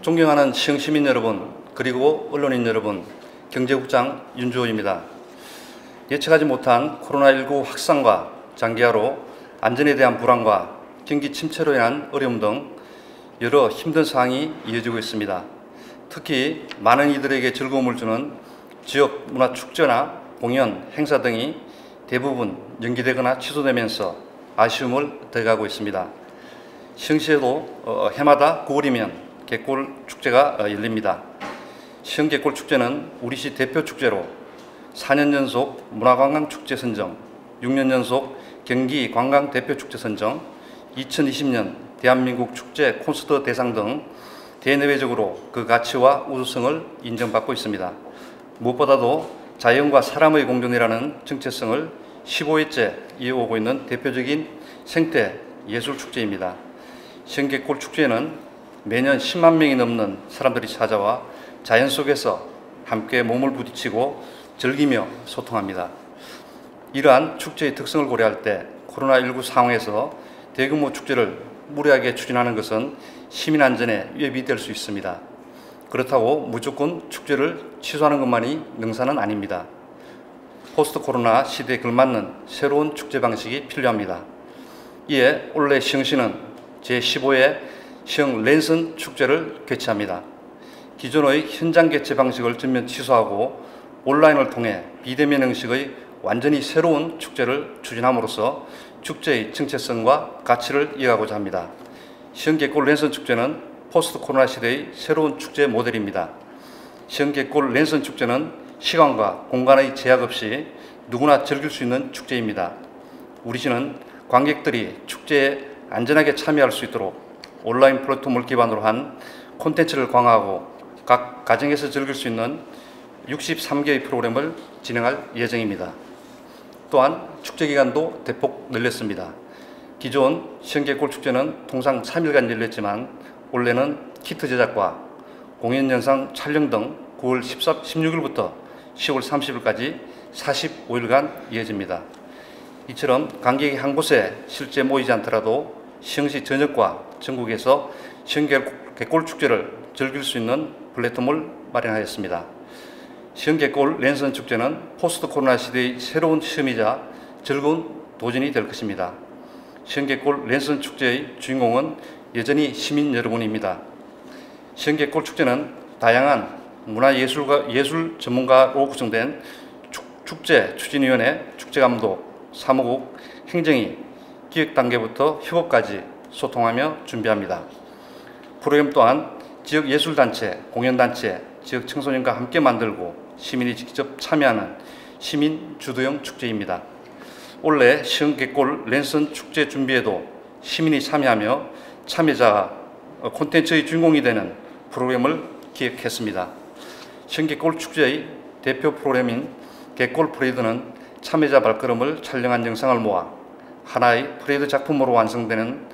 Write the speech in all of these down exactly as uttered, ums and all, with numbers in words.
존경하는 시흥시민 여러분, 그리고 언론인 여러분, 경제국장 윤주호입니다. 예측하지 못한 코로나십구 확산과 장기화로 안전에 대한 불안과 경기 침체로 인한 어려움 등 여러 힘든 상황이 이어지고 있습니다. 특히 많은 이들에게 즐거움을 주는 지역 문화 축제나 공연, 행사 등이 대부분 연기되거나 취소되면서 아쉬움을 더해가고 있습니다. 시흥시에도 해마다 구월이면 갯골 축제가 열립니다. 시흥 갯골 축제는 우리시 대표 축제로 사 년 연속 문화관광축제 선정, 육 년 연속 경기 관광 대표 축제 선정, 이천이십 년 대한민국 축제 콘서트 대상 등 대내외적으로 그 가치와 우수성을 인정받고 있습니다. 무엇보다도 자연과 사람의 공존이라는 정체성을 십오 회째 이어오고 있는 대표적인 생태 예술 축제입니다. 시흥 갯골 축제에는 매년 십만 명이 넘는 사람들이 찾아와 자연 속에서 함께 몸을 부딪히고 즐기며 소통합니다. 이러한 축제의 특성을 고려할 때 코로나십구 상황에서 대규모 축제를 무리하게 추진하는 것은 시민 안전에 위협이 될 수 있습니다. 그렇다고 무조건 축제를 취소하는 것만이 능사는 아닙니다. 포스트 코로나 시대에 걸맞는 새로운 축제 방식이 필요합니다. 이에 올해 시흥시는 제십오 회 시흥 랜선 축제를 개최합니다. 기존의 현장 개최 방식을 전면 취소하고 온라인을 통해 비대면 형식의 완전히 새로운 축제를 추진함으로써 축제의 정체성과 가치를 이어가고자 합니다. 시흥 갯골 랜선 축제는 포스트 코로나 시대의 새로운 축제 모델입니다. 시흥 갯골 랜선 축제는 시간과 공간의 제약 없이 누구나 즐길 수 있는 축제입니다. 우리 시는 관객들이 축제에 안전하게 참여할 수 있도록 온라인 플랫폼을 기반으로 한 콘텐츠를 강화하고 각 가정에서 즐길 수 있는 육십삼 개의 프로그램을 진행할 예정입니다. 또한 축제 기간도 대폭 늘렸습니다. 기존 시흥 갯골 축제는 통상 삼 일간 열렸지만 올해는 키트 제작과 공연 영상 촬영 등 구월 십육 일부터 시월 삼십 일까지 사십오 일간 이어집니다. 이처럼 관객이 한 곳에 실제 모이지 않더라도 시흥시 전역과 전국에서 시흥 갯골 축제를 즐길 수 있는 플랫폼을 마련하였습니다. 시흥 갯골 랜선 축제는 포스트 코로나 시대의 새로운 시험이자 즐거운 도전이 될 것입니다. 시흥 갯골 랜선 축제의 주인공은 여전히 시민 여러분입니다. 시흥 갯골 축제는 다양한 문화예술가, 예술 전문가로 구성된 축제 추진위원회, 축제감독, 사무국, 행정위, 기획 단계부터 협업까지 소통하며 준비합니다. 프로그램 또한 지역 예술단체, 공연단체, 지역 청소년과 함께 만들고 시민이 직접 참여하는 시민 주도형 축제입니다. 올해 시흥 갯골 랜선 축제 준비에도 시민이 참여하며 참여자가 콘텐츠의 주인공이 되는 프로그램을 기획했습니다. 시흥 갯골 축제의 대표 프로그램인 갯골 프레이드는 참여자 발걸음을 촬영한 영상을 모아 하나의 프레이드 작품으로 완성되는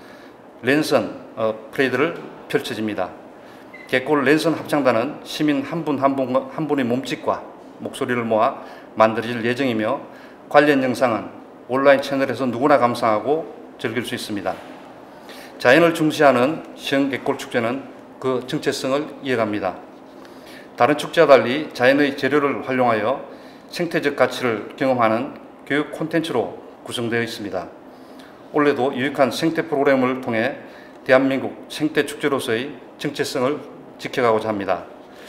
랜선 어, 프레이드를 펼쳐집니다. 갯골 랜선 합창단은 시민 한 분 한 분 한 분의 몸짓과 목소리를 모아 만들어질 예정이며 관련 영상은 온라인 채널에서 누구나 감상하고 즐길 수 있습니다. 자연을 중시하는 시흥 갯골 축제는 그 정체성을 이어갑니다. 다른 축제와 달리 자연의 재료를 활용하여 생태적 가치를 경험하는 교육 콘텐츠로 구성되어 있습니다. 올해도 유익한 생태 프로그램을 통해 대한민국 생태 축제로서의 정체성을 지켜가고자 합니다.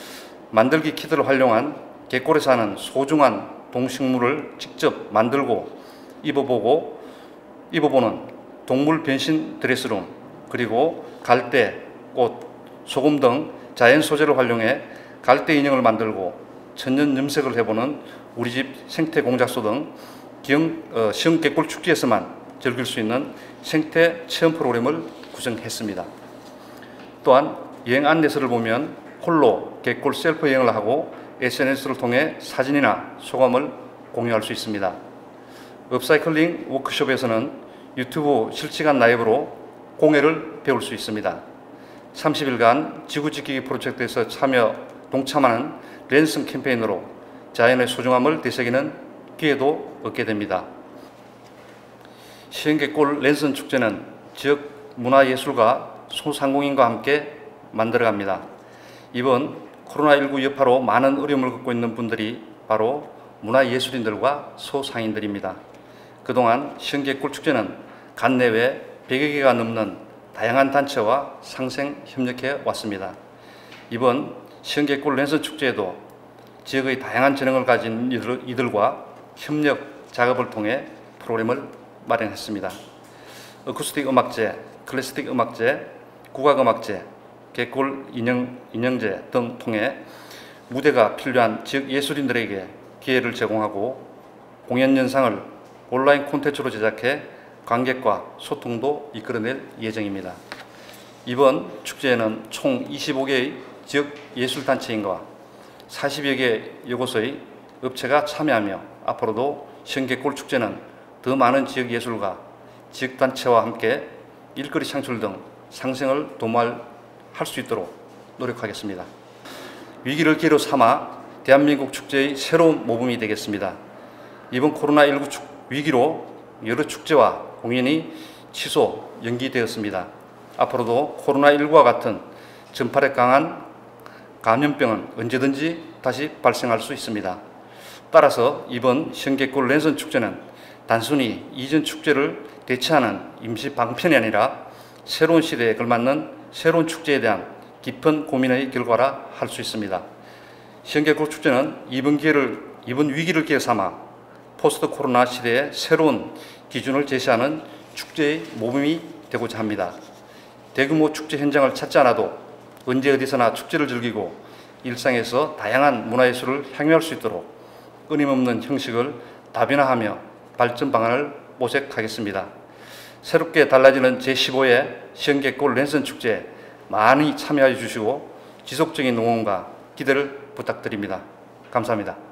만들기 키트를 활용한 갯골에 사는 소중한 동식물을 직접 만들고 입어보고 입어보는 동물 변신 드레스룸, 그리고 갈대, 꽃, 소금 등 자연 소재를 활용해 갈대 인형을 만들고 천연 염색을 해보는 우리집 생태 공작소 등 기흥, 어, 시흥 갯골 축제에서만 즐길 수 있는 생태 체험 프로그램을 구성했습니다. 또한 여행 안내서를 보면 홀로 갯골 셀프 여행을 하고 에스엔에스를 통해 사진이나 소감을 공유할 수 있습니다. 업사이클링 워크숍에서는 유튜브 실시간 라이브로 공예를 배울 수 있습니다. 삼십 일간 지구 지키기 프로젝트에서 참여 동참하는 랜선 캠페인으로 자연의 소중함을 되새기는 기회도 얻게 됩니다. 시흥 갯골 랜선 축제는 지역 문화예술가 소상공인과 함께 만들어갑니다. 이번 코로나십구 여파로 많은 어려움을 겪고 있는 분들이 바로 문화예술인들과 소상인들입니다. 그동안 시흥계골축제는 간 내외 백여 개가 넘는 다양한 단체와 상생 협력해 왔습니다. 이번 시흥계골 랜선 축제에도 지역의 다양한 재능을 가진 이들, 이들과 협력 작업을 통해 프로그램을 마련했습니다. 어쿠스틱 음악제, 클래식 음악제, 국악음악제, 객골 인형, 인형제 등 통해 무대가 필요한 지역 예술인들에게 기회를 제공하고 공연 영상을 온라인 콘텐츠로 제작해 관객과 소통도 이끌어낼 예정입니다. 이번 축제에는 총 이십오 개의 지역 예술단체인과 사십여 개 여곳의 업체가 참여하며 앞으로도 시흥계골 축제는 더 많은 지역 예술가, 지역단체와 함께 일거리 창출 등 상생을 도모할 수 있도록 노력하겠습니다. 위기를 기회로 삼아 대한민국 축제의 새로운 모범이 되겠습니다. 이번 코로나십구 위기로 여러 축제와 공연이 취소, 연기되었습니다. 앞으로도 코로나십구와 같은 전파력 강한 감염병은 언제든지 다시 발생할 수 있습니다. 따라서 이번 시흥계골 랜선 축제는 단순히 이전 축제를 대체하는 임시 방편이 아니라 새로운 시대에 걸맞는 새로운 축제에 대한 깊은 고민의 결과라 할 수 있습니다. 시흥계골 축제는 이번 기회를, 이번 위기를 기회 삼아 포스트 코로나 시대의 새로운 기준을 제시하는 축제의 모범이 되고자 합니다. 대규모 축제 현장을 찾지 않아도 언제 어디서나 축제를 즐기고 일상에서 다양한 문화예술을 향유할 수 있도록 끊임없는 형식을 다변화하며 발전 방안을 모색하겠습니다. 새롭게 달라지는 제십오 회 시흥계골 랜선 축제에 많이 참여해 주시고 지속적인 응원과 기대를 부탁드립니다. 감사합니다.